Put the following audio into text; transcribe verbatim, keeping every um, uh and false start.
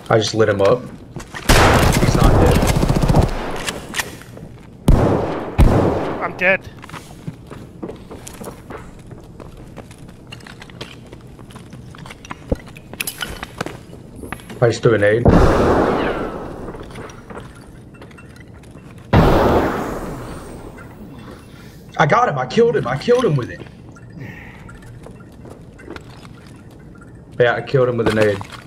I just lit him up. He's not dead. I'm dead. I just threw a nade. I got him. I killed him. I killed him with it. Yeah, I killed him with a nade.